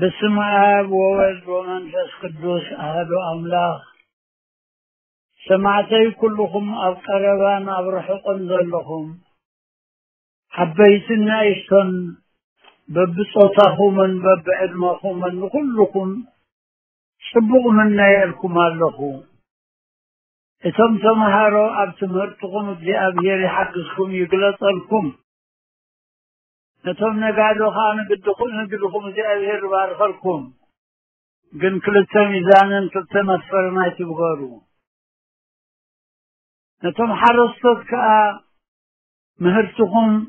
بسم آب وولد ومنفس قدوس أحد أملاك سمعتي كلكم أبقربان أبرحق ذلكم حبيتنا إشتن ببصوتكم من ببعلمكم من كلكم سبق منا يلكم لكم إتم تمهاروا أبتمرتكم بأبير حقكم يقلط لكم نتم نقعدوا خان قدكم بأبير بارخلكم قن كلتا ميزانا تتمثل ما تبغاروا نتم حرصتك مهرتكم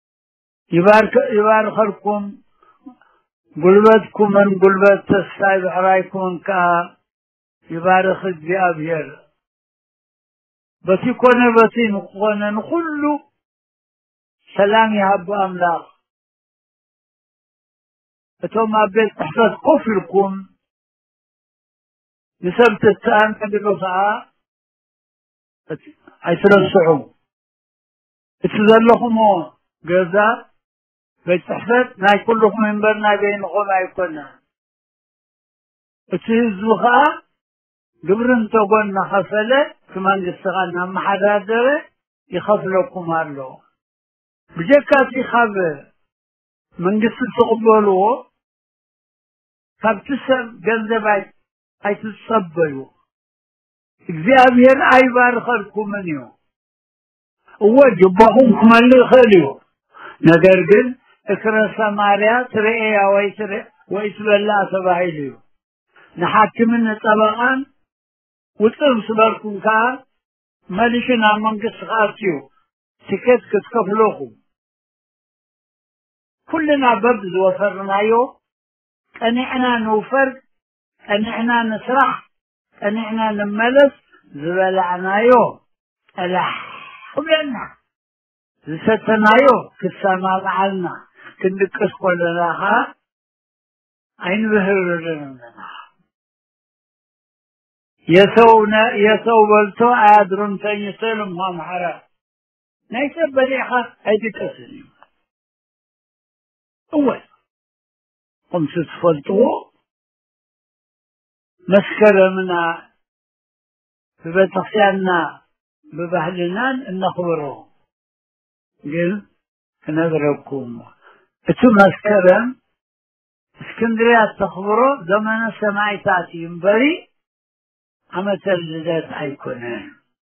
يبارخلكم قلبتكم من قلبت تستعيب حرايكم يبارخ بأبير بتي كون بتي نقول نخلو سلام يهب أملاك فتوم أبيت تحفظ كفركم نسبت التام بالرفعة عشر الصعوب اتذلهم جزاء بتحفظ ناي كلكم من برنا بينكم أيقنا اتهزوها قبرن تقولنا خفلة كمان يستغلنا محدادة يخفلكم هالو بجكاتي خبر من قصة تقبلوه فبتسب جذبات أي تتصبروا እግዚአብሔር አይባርካችሁ ምንዩ ወጅባሁም ከመል ኸሊው ነገር ግን እክረ ሰማሪያ ትሬያ ወይስ በላ ተባይሉ ንሐክምን ጠበቃን ውጥም ስበርኩም ካ መልሽና መንግስት ኻቲው ትከት ክትከፍሉኹም كلنا ببز وفرنايو قنعنا نوفر قنعنا نسرح قنعنا نملس زبلعنايو ألح وبينا زستنايو كساما بعلنا كندكس قلناها عين بهررنا يسو بلتو عادرون تنيسلم ما محرا نيسب بريحة هيدي تسلم أول قمت تفلتو مسكرة منا ببتخياننا ببهلنا نخبره قل نذركم اتو مسكرة اسكندرية تخبره زمن السماعي تاتي ينبري عما تلزدات عيكونين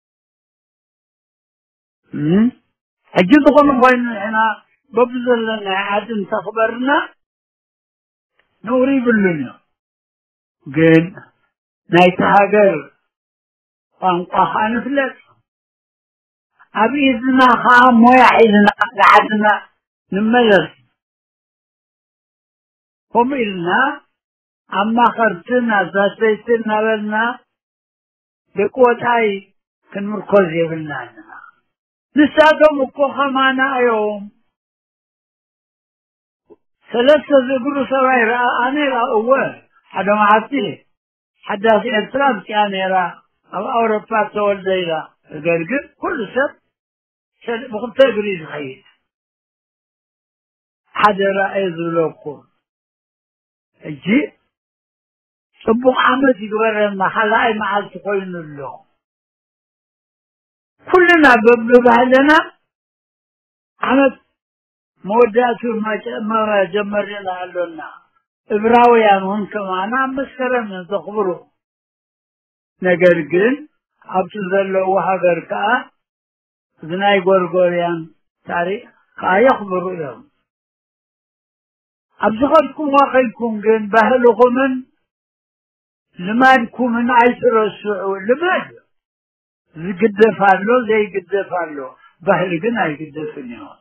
أجدكم وين هنا ببذل لنا عدن تخبرنا نوري باللنيا قل نايت هاجر وانقاها نفلت أبيذنا خام ويعيذنا لعدنا نملس هم إلنا أما خرطنا زاسيتنا لنا بقوة هاي كن مركزي بالنا نساكم مكوخة معنا يوم ثلاثة ذكروا سوائر أنا لا أول حدا ما عطيه حدا في إسلام كان يرى أو أوروبا تول زيلا الجرجر كل سب بقول تجريز خير حدا رأي ذلوكم الجي سبوا عمد يقول المحل أي محل تقولن اللون كلنا بهذنا عمد مودات ما جمرنا لنا إبراويان هون كمان مسكرم تخبروا نجرجن عبد الله وحجر كا زناي غورغوريان تاريخ كا يخبروا يوم أبزغتكم واقعكم جن بهلكم من لمانكم من عشر السعود لماذا زي قد فعلوا بهل جن أي قد فنيون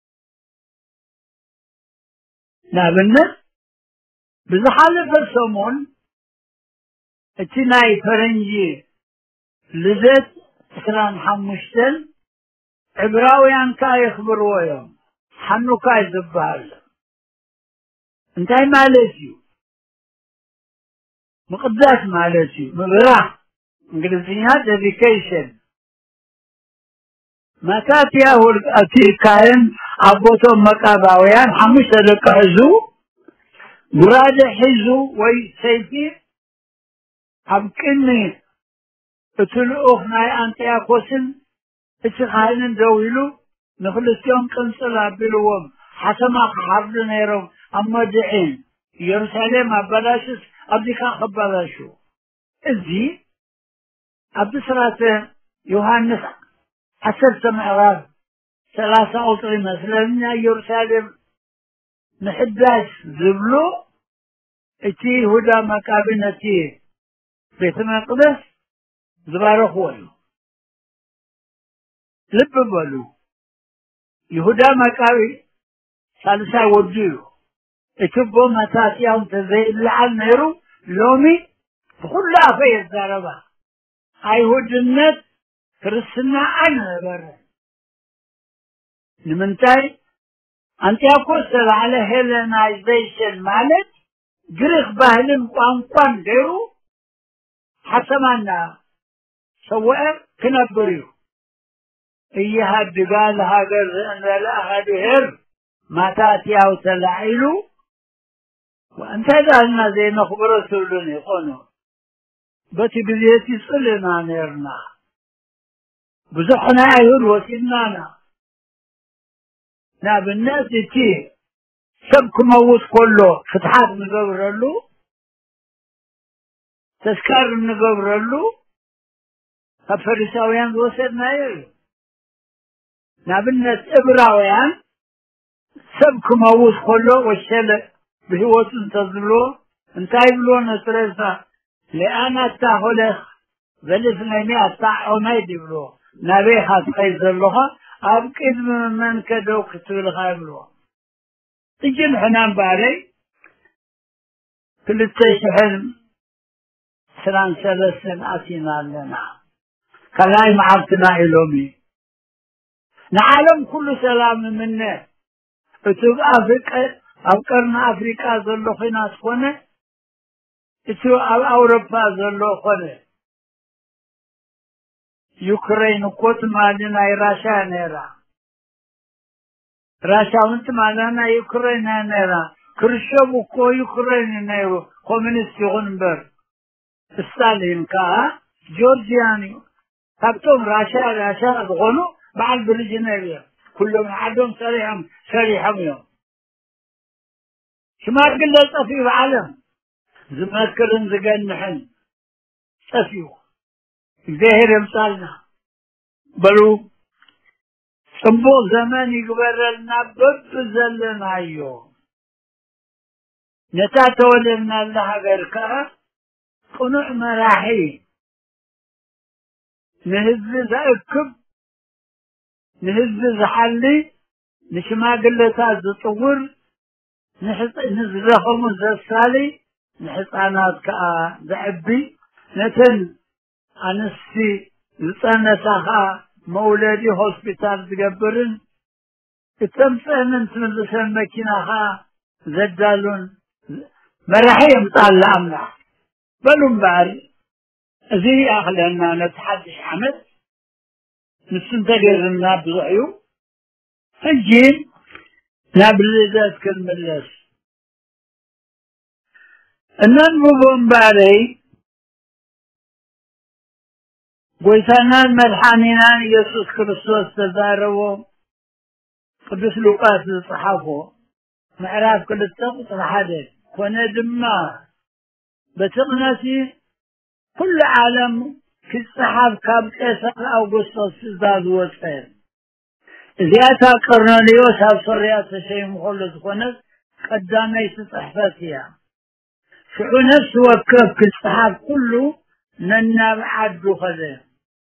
نابلنا بزحالة السمون اتناي فرنجي لذات سران حمشتن عبراويان كا يخبروا يوم حنو كا يزبال انتهي مالسيو مقداس مالسيو مبراح انجليزيات education ما كاتيا هو الاتي كاين عبوتو مقاباويان حمش تدقعزو برادة حزو وي سيفي أبكني اتلقوخ ناي أنتياكوسن اتخاينن دويلو نخلصيهم كنسل أبلوهم حسما حرد نيرهم أما دعين يرساليم أبلاشس أبديكا خبالاشو الزي أبسرات يوحنس 10 معراف 3 أطري مثلا يرساليم نحداش زبلو اتي هدى مكابنتي بيت المقدس زبارخ ولو لب بلو يهودا مكابي ثالثا وديو اتبو متاسيهم تزيل لعل نيرو لومي كلها في الزربة أيهود النت كرسنا أنا برا نمنتاي أنت أقول على هيلينايزيشن مالك جريخ بهلن قوان ديرو حسمانا سواء كنبريو إيها الدقال هاجر أن لا هادهر ما تاتياو تلعيلو وأنت دالنا زي نخبر سولون يقولون بتي بذيتي صلنا نيرنا بزحنا أيهود وسنانا ناب الناس تي سبك موت كله فتحات نقبر له تذكار نقبر له ففريساويان وسدنا يلو ناب الناس إبراويان سبك موت كله والشلة بهوت انتظلو انتاي بلو نسرسا لأنا تاخلخ ذلثنيني أتاعوني دبلو نبي خاص قيز اللغة أبكد من كدو كتول خايبلو تجن حنان باري كل التشحن سلام سلسل أسينا لنا كلاي معبتنا إلومي نعلم كل سلام منه اتوب أفكرنا أفريقيا ذلو خيناس خونه اتوب أوروبا ذلو خونه يوكرين وكوت مالنا راشا نيرا راشا وانت مالنا يوكرين نيرا كرشوب وكو يوكرين نيرو كومينيست يغنبر ستالين كا جورجياني تبتم راشا بغنو بعد بريجينيريا كلهم عدهم سريحهم يوم شما قلت طفي بعلم زمكرن زقنحن طفيو زهر يمثالنا بلو صنبو زمان يقبرلنا ببزلنا يوم نتا تولنا لها غيركا قنوع مراحي نهز زأكب نهز زحلي نشما قلتا زطور نزرخم زسالي نحطانات كا زعبي نتن أنسي لسانتها مولدي هوسبيتال تقبرن التمثل انت من لسان مكينها زدالون مرحيم طال الأمنا بلون باري زي أخلنا نتحدث عمد نستنتقر الناب ضعيو الجين نابلدات كالملس النمو باري ويتنان ملحانينان يسوس كريستوس تزاروا قدس لوقاس الصحافة معراف كل التقص الحدث كون دما بتقنسي كل عالم في الصحاف كاب قيصر أوغسطس زاد وصفين زيادة قرنليوس هالصريات شيء مخلص كونس قدامي صحفتها شعو نفس وكف في الصحاف كله ننا بعد خذه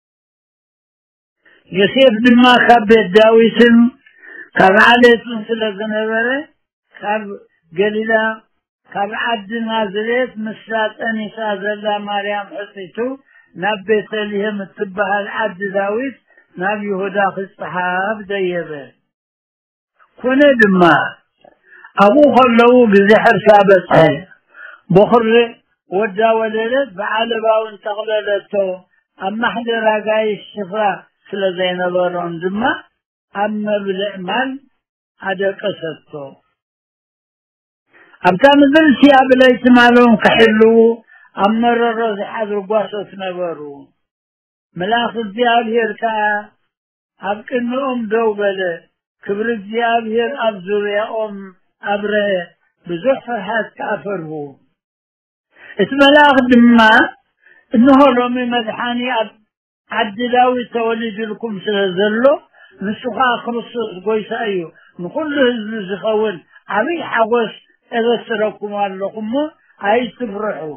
يوسف دما خبت داويسن كبعلت سلزنبره كب قليلا كبعد نازلت مسات أنيسا زلا مريم حسيتو نبت لهم التبه العد داويس ناب يهودا في الصحاب ديبه كونه دما أبو خلو بزحر ثابت بخر ودا ولدت بعلبا وانتقللته أما حدا راقاي الشفاء سلزين الورون دما أما بالإعمال هذا قصدته أبتان ذلتي أبليت مالهم كحلو أمر الرزح حذر قواسوس نبرو ملاخ الزيابير كا أبكنهم دوبله كبر الزيابير أبزر يا أبره بزحفة كافره اسملاخ دما إنه رمي مدحاني عدلاوي توليد لكم سنزلو نسوخا خرصوص قويس أيو نقول له الزخول عمي حوش إذا سرقكم علىكم هاي تفرحوا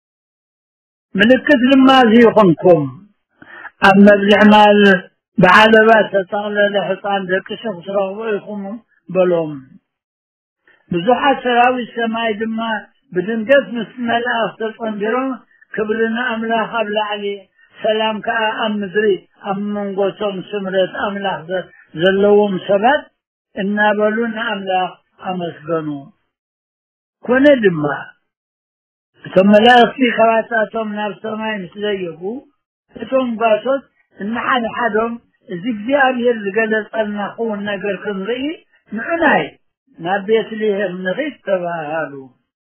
ملكت لما زيقنكم أما بالعمال بعالبات تطغل لحطان ذلك شخص رغويكم بلوم بزحة سراوي السماء دما بدن قسم اسم الأخ تطنبرون كبرنا أملاخ أبلع علي سلام كأ أم مدري أم منقوتهم سمرت أملاخ زلوهم سبت إنا بلون أملاخ أمسقنوا كنا دما ثم لا يصير خواتاتهم نار سماء مثل يقو ثم قاست إن حدهم زيكزيار يلقلت النخون نقر كنرئي نعناي نبيت لهم نغيث تباهالوا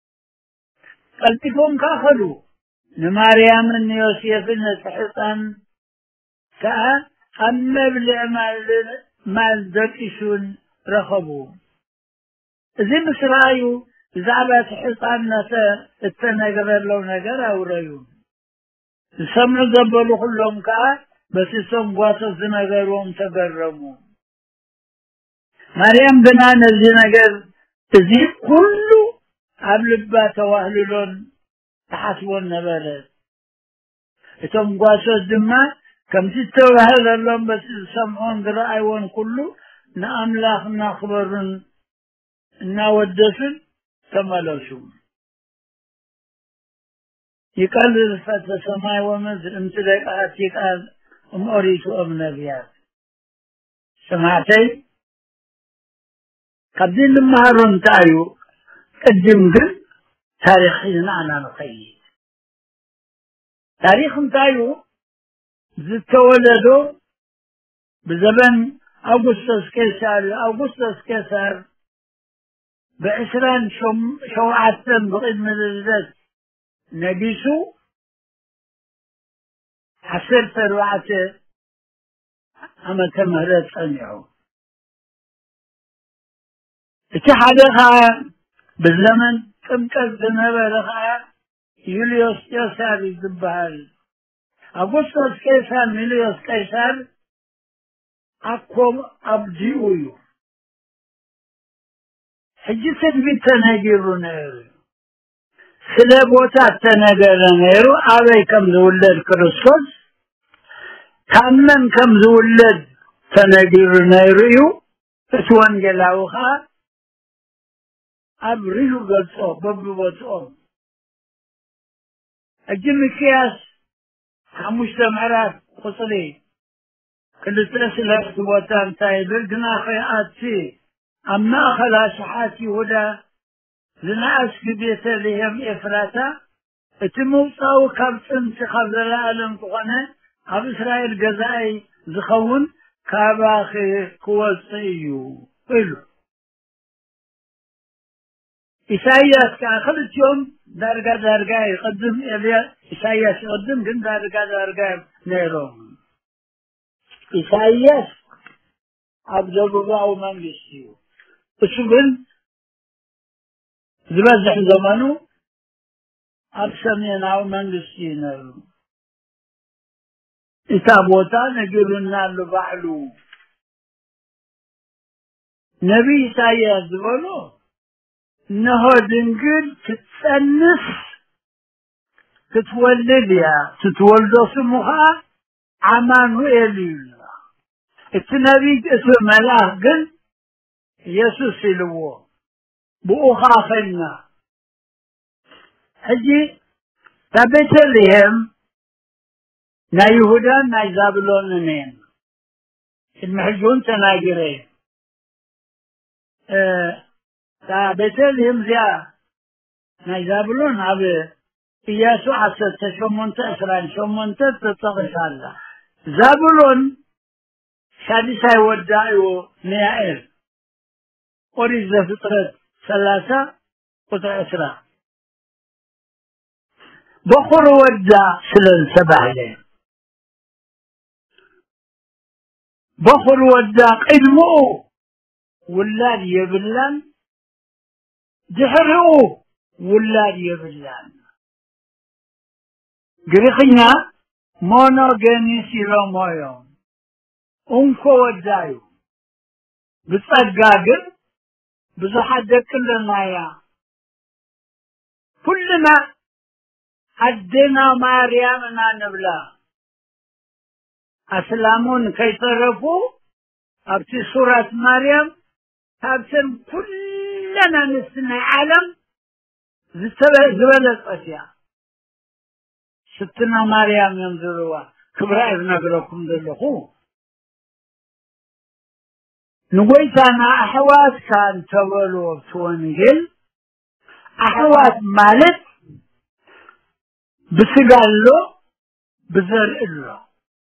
قلتكم كاخلوا نماريام النيوسيف نسحطا كأ أما بالعمال مال دكشون رخبوا زي مصرايو زعبات حطان نسا التنقر لو نقر أو ريون سمعوا دبلوا كلهم كأ بس اسم قاسس نقرهم تقرموا مريم بنان الزنقر تزيد كله قبل بات واهلون تحسبون نبالات ثم قاسس دما كم تتوى هذا اللهم بس سمعون برأيون كله نأملاخ نخبرن نودسن تملسون يقال الفتى سماء ومزر امتلقات يقال أريد نبيات سمعتي قبل لما رنتايو قدم قل تاريخنا أنا نقيد تاريخ نتايو زدت ولدو بزمن أغسطس كيسار بعشران شوعتن بقدم الزدت نبيسو حسر تروعته أما تمهرت صنعو اتحادها بالزمن كم كذنبها يوليوس كيسار يذبها أغسطس كيسار ميليوس كيسار أقوم أبديويو حجسد بالتناجر نيرو سلبوتا تناجر نيرو أبي كم زولد كريستوس كمن كم زولد تناجر نيرو فتوان جلاوها أبريو قصو ببوتو أجل كياس مجتمعات قصري كل تسلح وطن تايبر قنا خياتي أما خلاشحاتي ولا لناس كبيت لهم إفراتا اتموصاو كابسن تخبر العالم تغنى أب إسرائيل قزائي زخون كاباخي كوالسيو قلو إساياس كأخذت يوم درقا يقدم إساياس يقدم كن درقا نيرون إساياس عبد الله منجستيو وشغل زبازح زمانو أبسمين أو منجستينا إتابوتا نقلنا لبعلو نبي إساياس زبانو نهو دنقل تتسنس تتولد يا تتولد سمها عمانوئيل التنبي اسم ملاح قل يسوس لوه بأخافنا هجي تبت لهم نا يهودا نا زابلون نين المحجون تناقرين تبت لهم زيا نا زابلون عبي إياسو عصد شمونت أسران شمونت تتغش الله زابلون شادسة ودائو نيائر أريد فطرة ثلاثة قطع إسراء بخور ودا سلن سبع لين بخور ودا قدمو ولاد يبلان دحرو ولاد يبلان قريقنا مونا جنسي رمايون أنكو ودايو بتصدقاقر بزحدك كلنا يا كلنا عدنا مريمنا نبلا أسلامون كي طرفوا أبتي سورة مريم أبتن كلنا نسمع عالم زبالة أشياء ستنا مريم ينظروا كبرى ابن قلوكم دلخو نقولتنا أحوات كان تولوا تونجل أحوات مالت بسقالو بزر إلو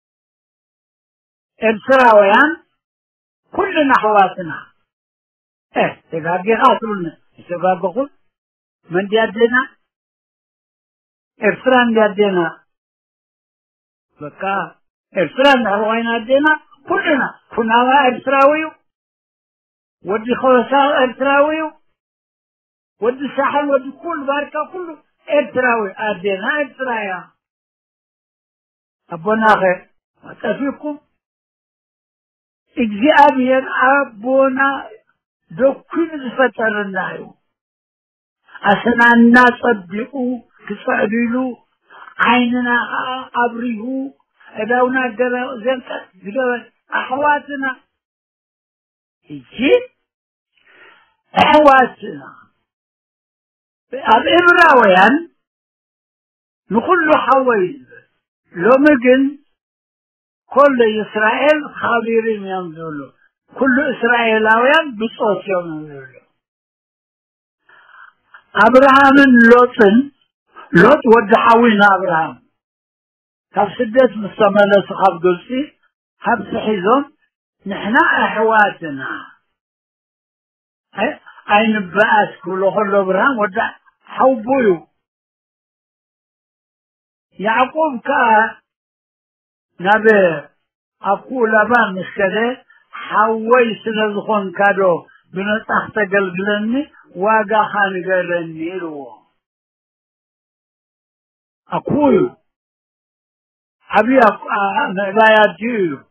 إبسراويان كلنا أحواتنا تقاقي قاتلنا تقاقي من ديادنا إبسران ديادنا بكا إبسران أحوين دينا كلنا كنا إبسراويو ودي خلصاء إبسراويو ودي ساحل ودي كل باركة كله إبسراوي أدينا إبسرايا أبونا خير أتفيكم إجزاء أبونا دو كل فتر النايو أسناننا صدقوا كسعدلوا عيننا أبريهوا أدونا زنك أحواتنا إيجي أحواتنا الإبراويان نقول حويل لو مجن كل إسرائيل خبيرين ينزلوا كل إسرائيلاويان بصوت ينزلوا أبراهام لوط ودحاوين أبراهام كفسدت مستملة صحاب قلسي حبس حيزون نحنا أحواتنا أين بأس كله خلو أبراهام ودع حوبويو يعقوب كا نبي أقول أبا مسكده حوي سنزخون كادو بنتحت قلقلني واقا خان قلني رو أقول أبي لا يجيو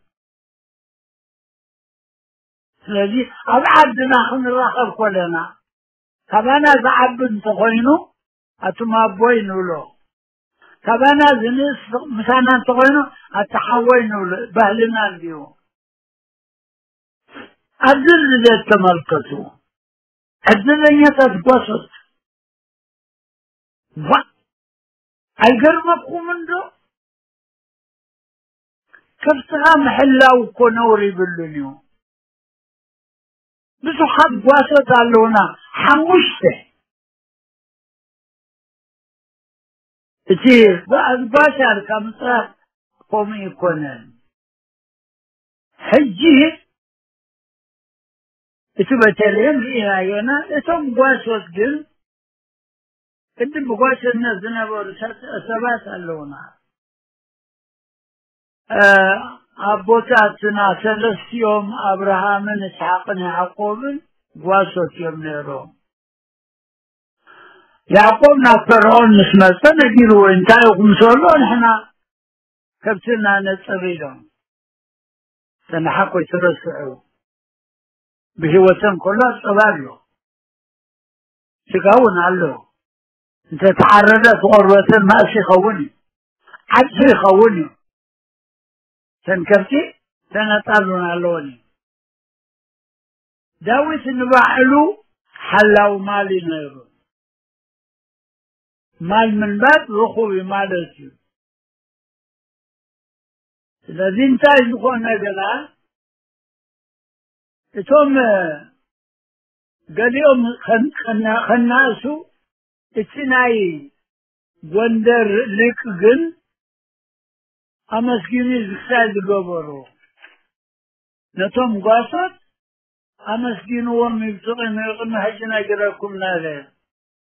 ስለዚህ አብዓድና ክንራኸብ ኮለና ከበና ዝዓብድ እንተኾይኑ ኣትማቦይ ንብሎ ከበና ዝንስ ምሳና እንተኾይኑ ኣተሓወይ ንብሎ ባህልና እንዲሁ ኣብዚ ተመልከቱ ዕድለኛታት ጓሶት አይገርመኩም እንዶ ከብትኻ ምሕላው እኮ ነውር ይብሉን እዩ ብዙሓት ጓሶት ኣለውና ሓሙሽተ እቲ ጓሻር ካብ ምፅራቅ ከምኡ ይኮነን ሕጂ እቲ በተለይም ርኢናዮና እቶም ጓሶት ግን ቅድም ብጓሽነት ዝነበሩ ሰባት ኣለውና አቦታትና ሰለስቲዮም አብርሃምን ይስሐቅን ያዕቆብን ጓሶት እዮም ነይሮም ያዕቆብ ናብ ፈርዖን ምስ መፀ ነጊሩ እንታይ ኢኹም ዘሎ ንሕና ከብትና ነፅብ ኢሎም ተናሓኮ ይትረስዑ ብሂወቶም ከሎ ፀባ ኣሎ ስጋ እውን ኣሎ انت تعرضت غربة ماشي خوني عدسي خوني تنكرتي تنطالون علوني داويت نبعلو حلاو مالي نيرو مال من بعد رخوي مالتي الذين تاجبون نجلا ثم قال يوم خناسو اتناي وندر لك جن امسكيني زكساد قبرو نتوم قاصد امسكينو ومبتغي ميقن حجنا قراكم نالين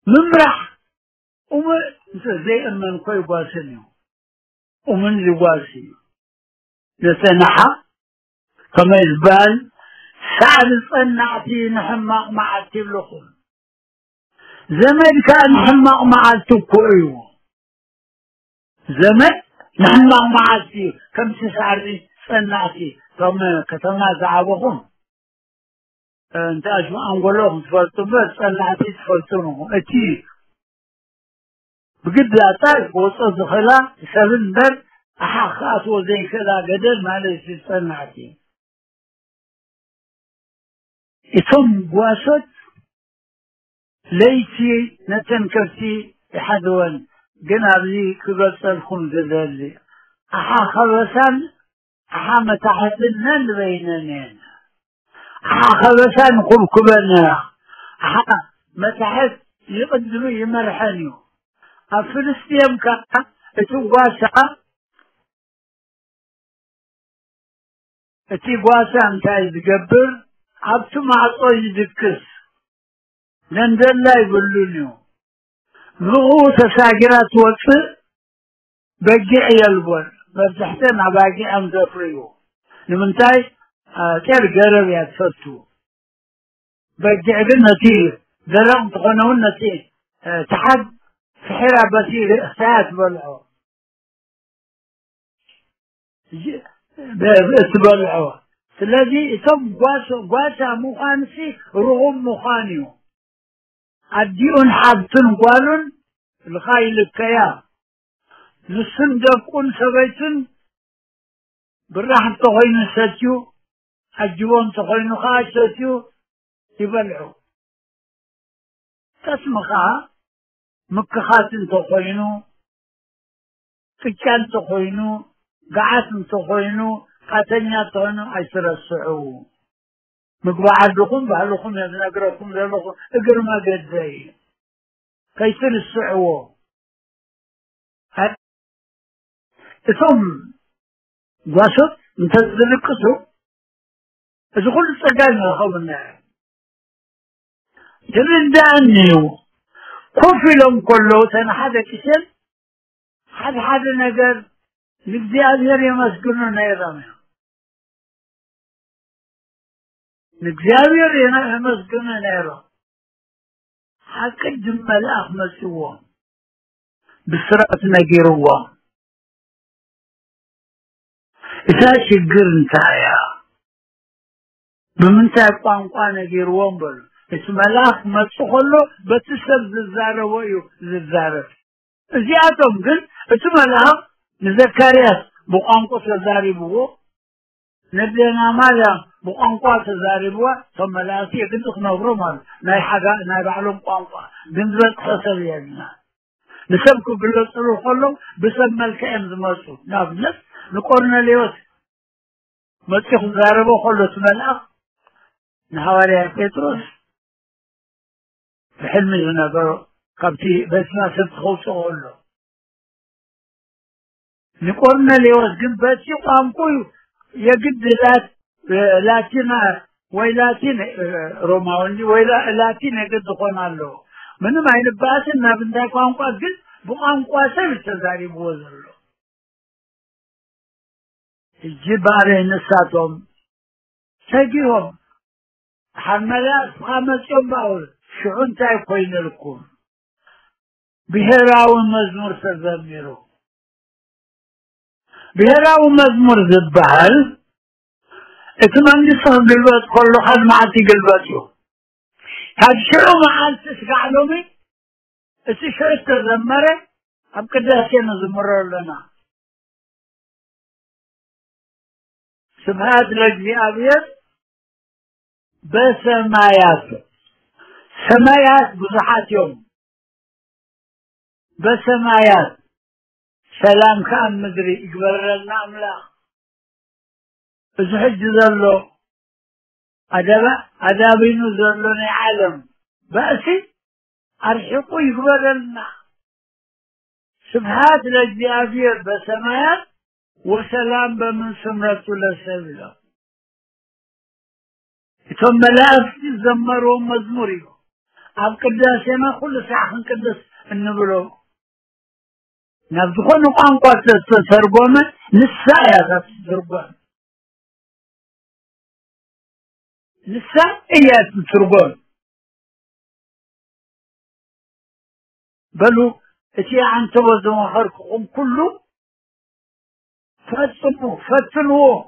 ممرح زي أمن كوي قاسنيو ومن زواسي لسنحة كما يزبال سعد صنعتي نحمق معتي بلخم زمن كان نحمق معتي كويو زمن نحمق معتي كم تسعري صنعتي كما كتما زعبهم انت اجمع انقلوهم تفلتوا بس صنعتي تفلتونهم اتي بقد لا تعرف وصل دخلا سبن در أحاقات وزي كذا قدر ما ليس صنعتي إتم بواسط ليتي نتنكرتي حدوان قنابلي كبرت الخمز ذلي أحا خلصان أحا متحسنن بيننا أحا خلصان قم كبرنا أحا متحس يقدروا يمرحنيو الفلسطين كا اتواسع اتواسع انتاي تقبر عبتو مع طوي دكس لندن لا يقولونيو لغو تساقرات وقت بقع يلبون برتحتين عباقي امزفريو لمنتاي كير قرب يتفتو بقع بالنتير درام تقنون نتير تحد سحرة بسيطة ساعات بلعوا بلعوا الذي يتم قاسا مخانسي رغم مخانيو عديون حابتن قالون الخايل الكيا نسن دفقون سبيتن بالراحة تخوين ستيو الجوان تخوين خاش ستيو يبلعوا تسمخها مكخاتن تخوينو كان تخوينو قعاتن تخوينو قاتنيا تخوينو عشر السعو مقبعدكم بحلكم يزنقركم للكم اقر ما قد زي كيسر السعو ثم قاسط انتظر الكسو اذا كل السجاين خبرنا جرين دانيو كفلهم كله سنة حدا كسل حدا نقر نقزيابير يمسكنو نيرامي نقزيابير يمسكنو نيرام حكا جمال أخمس هو بسرعة نقيروا إذا شقر انتايا بمنتاي قوانقوا نقيروا بل اسم الله ما تقولوا بتسب زلزارة ويو زلزارة زيادهم قل اسم الله نذكريات بقانقو سزاري بو نبلينا مالا بقانقو سزاري بو ثم لا أسيء قلت نغرمان ناي حقا ناي بعلم قانقو بنزلت خسر يدنا نسبكو قلت قلوا بسب ملكين زمرسو نابلس نقولنا ليوت ما تخذ زاري بو قلوا اسم الله نحوالي بيتروس بحلم الغنابر قبتي بس ما سبت أقول له نقولنا لي وزن بس يقام كوي يجد لاتينا ويلاتين روماوني ويلاتين يجد قنا له من ما ينبأس إن بندا قام قاعد بقام قاسم تزاري بوزر له الجبار نساتهم تجيهم حملات خامس يوم باول شعون تاي كوين لكم بهراو مزمور تزميرو بهراو مزمور ذبحل اتمنى صار قلبات كله حد معتي قلباتيو هاد شعو معال تسقع لومي اسي شعو تزمره اب كده سينا زمره لنا سبحات لجي ابيض بسمايات سمايات بزحات يوم بسمايات سلام كان مدري يقبر لنا أملاك بزحج ذلو أدابينو ذلوني عالم بأسي أرحقوا يقبر لنا سبحات لجدي أبيض بسمايات وسلام بمن سمرة لسبيلا ثم لا أفتي زمروا مزموريو أب قداسنا كل ساعة نقدس النبلو نبدخون قانقوة ترقومة نساء يا ترقوم نساء إيات ترقوم بلو اتي عن توزن حركهم كله فتنوا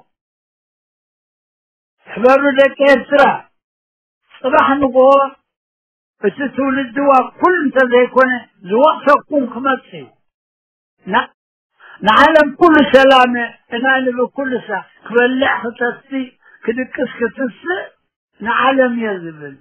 حبروا لك إسراء صباح نقوة فتتولد دواء كل انت ذيكونا زواء تقوم كمتسي نعلم كل سلامة نعلم كل ساعة كبلع ختستي كدكس كتسي نعلم يزبل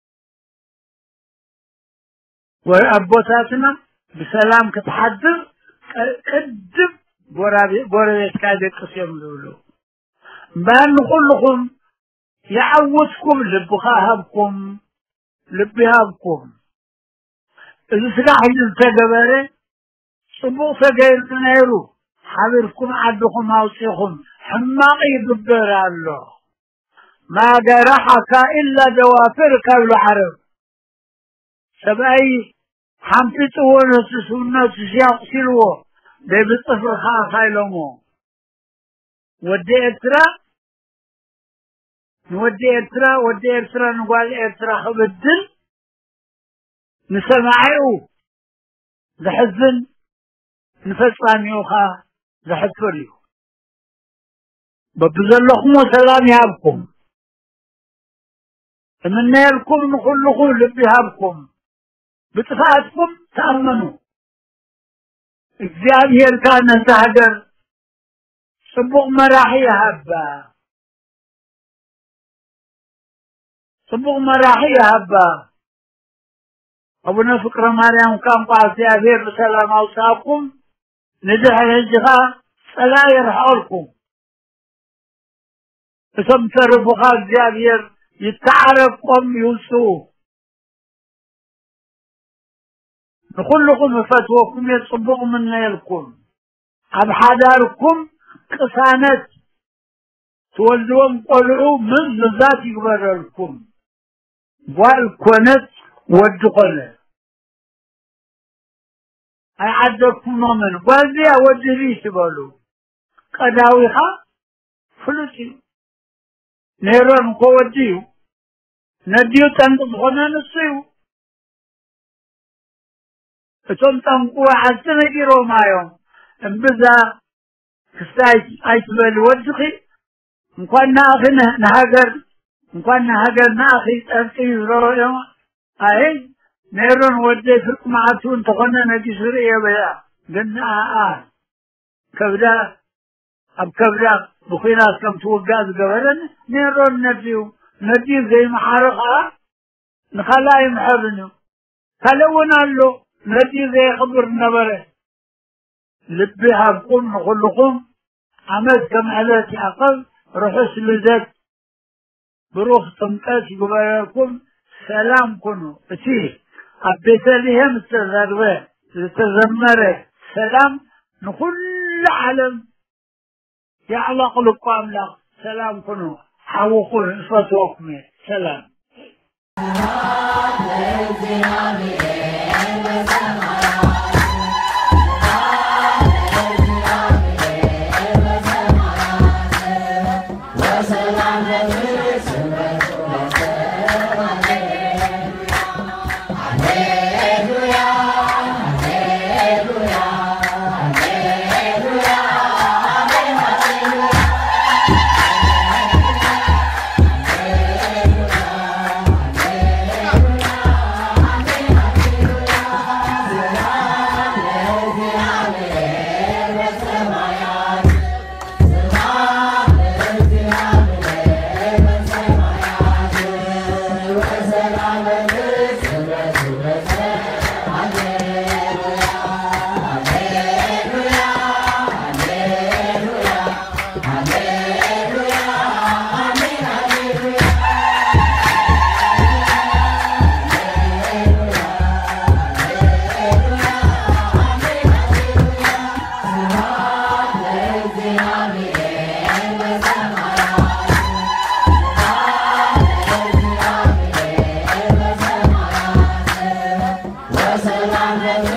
وأبوتاتنا بسلام كتحدث قدم قرابيت كادكس يملولو بان كلكم يعوزكم لبخاهبكم لبهابكم إذا سلاح التجبرة صبوغ سجير نيرو حبركم عدكم هاوسيكم حماقي بالدر الله ما جرحك إلا دوافرك العرب سبأي حمتته ونسسونا تسياق سلوه دي بالطفل خاصة لهم ودي إرترا نقول إرترا خبدل نسمعيه زحزن نفسان يوخا زحفريو ببزلكم وسلام يابكم من نيلكم نخلقوا لبيهابكم بتفاعتكم تأمنوا እግዚአብሔር ካነሳ ሀገር صبغ مراحي هبا صبغ مراحي هبا أبونا فكر مريم كان قاسي أبير بسلام أوصاكم ندح الهجغة فلا يرحلكم فسمتر بخار جابير يتعرفكم يوسوه نخلكم فتوكم يصبغ من نيلكم أب حداركم قسانت تولدون قلعوا من ذات يقبر لكم والكونت ودقلة أي عدكم نومن والذي أودري سبالو قداويها فلسي نيرون قوديو نديو تنقضغنا نصيو ثم تنقوا حسن جيرو مايوم انبذا كستايت ايتبال وجخي نكون نهاجر ناخي تنقي زرو اي نيرون ودي فرق معتون تقولنا نجي سوريا بيا قلنا كبدا اب كبدا بخينا كم توقاز قبلن نيرون نديو زي محارقة نخلاي محبنو خلونا له ندي زي خبر النبرة لبها بكم نقولكم عمد كم علاتي أقل رحس لذات بروخ تمكاس قبائلكم سلام كنوا اتيه أبيت لهم استذروا لتزمره سلام نقول عالم يعلق لكم لك سلام كنوا حوقوا إصفتوكم سلام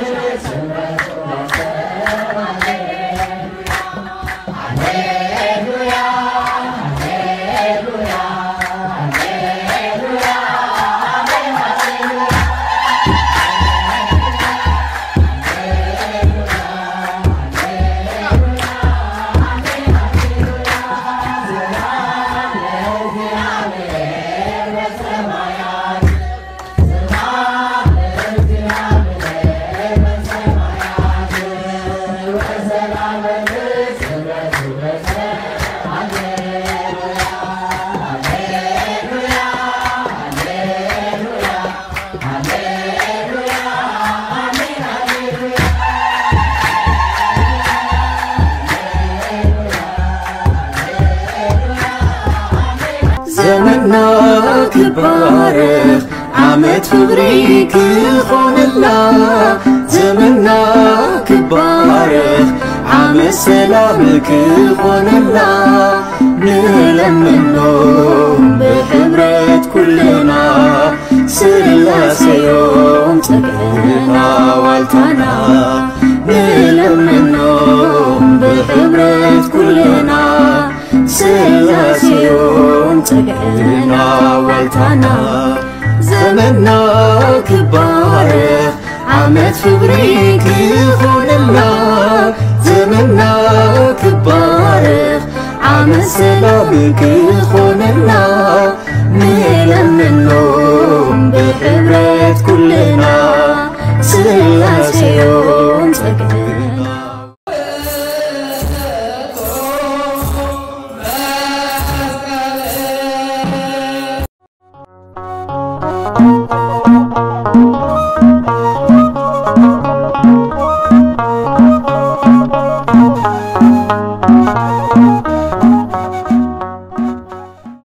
زمنا كبارخ عمت فبريك خون الله زمنا كبارخ عم سلامك خون الله نلمنو بحبرة كلنا سلاسة يوم تقنا والتنا نلمنو بحبرة كلنا سلاسة يوم تقنا والتنا زمنا كبارخ عمت فبريك خون الله زمنا كبارخ عم سلامك خون الله نلمنو بحبرة كلنا سلاسة يوم